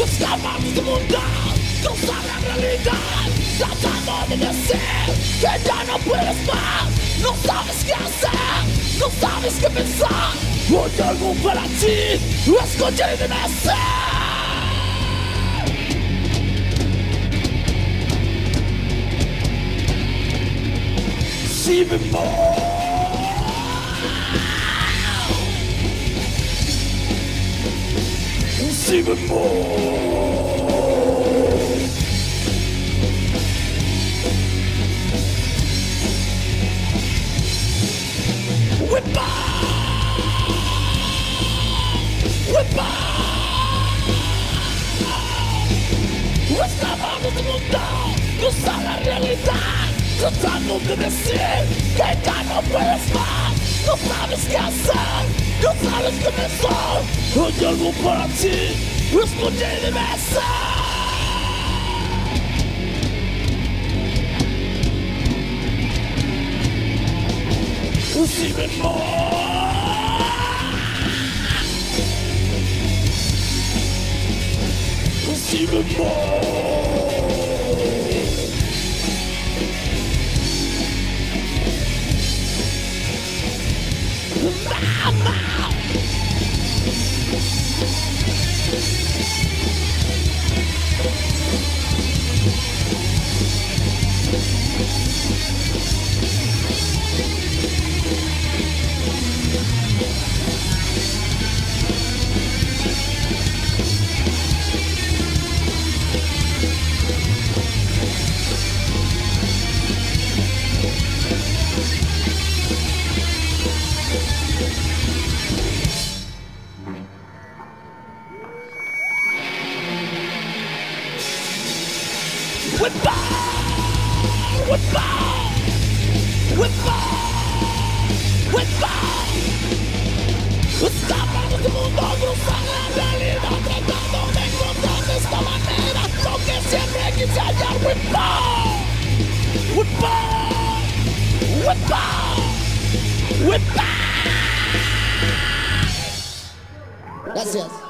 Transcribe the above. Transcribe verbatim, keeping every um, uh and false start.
escapamos del mundo, cruzar la realidad, tratando de decir que ya no puedes más. No sabes qué hacer, no sabes qué pensar. Hoy algo para ti, escuché de nacer. Si bemol, si bemol. Whip-a! Whip-a! Escapamos del mundo, cruzar la realidad, tratando de decir que ya no puedes más. No sabes qué hacer, no sabes qué pensar. Hay algo para ti, escuché de besar. Si bemol, si bemol, mama. Whip-a! Whip-a! Whip-a! Whip-a! Escapamos del mundo, cruzar la realidad, tratando de encontrar de esta manera lo que siempre quise hallar. Whip-a! Whip-a! Whip-a! Whip-a! Gracias.